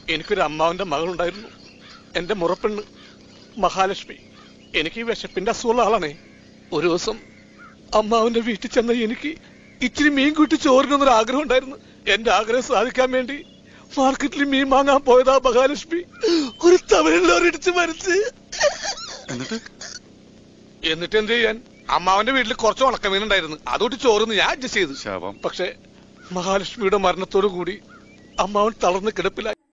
എനിക്കൊരു അമ്മാവന്റെ മകളുണ്ടായിരുന്നു, എന്റെ മുറപ്പെണ്ണ് മഹാലക്ഷ്മി. എനിക്ക് ഈ വിശപ്പിന്റെ അസുഖമുള്ള ആളാണേ. ഒരു ദിവസം അമ്മാവന്റെ വീട്ടിൽ ചെന്ന എനിക്ക് ഇച്ചിരി മീൻ കൂട്ടി ചോറിനൊന്നൊരു ആഗ്രഹം ഉണ്ടായിരുന്നു. എന്റെ ആഗ്രഹം സാധിക്കാൻ വേണ്ടി മാർക്കറ്റിൽ മീൻ വാങ്ങാൻ പോയതാ മഹാലക്ഷ്മി ഒരു തമിഴിലോരിടിച്ച് മരിച്ച്. എന്നിട്ട് എന്ത് ചെയ്യാൻ, അമ്മാവന്റെ വീട്ടിൽ കുറച്ച് ഉണക്കമീൻ ഉണ്ടായിരുന്നു, അതുകൊണ്ട് ചോറിന് ഞാൻ അഡ്ജസ്റ്റ് ചെയ്തു. പക്ഷെ മഹാലക്ഷ്മിയുടെ മരണത്തോടു കൂടി അമ്മാവൻ തളർന്ന് കിടപ്പിലായി.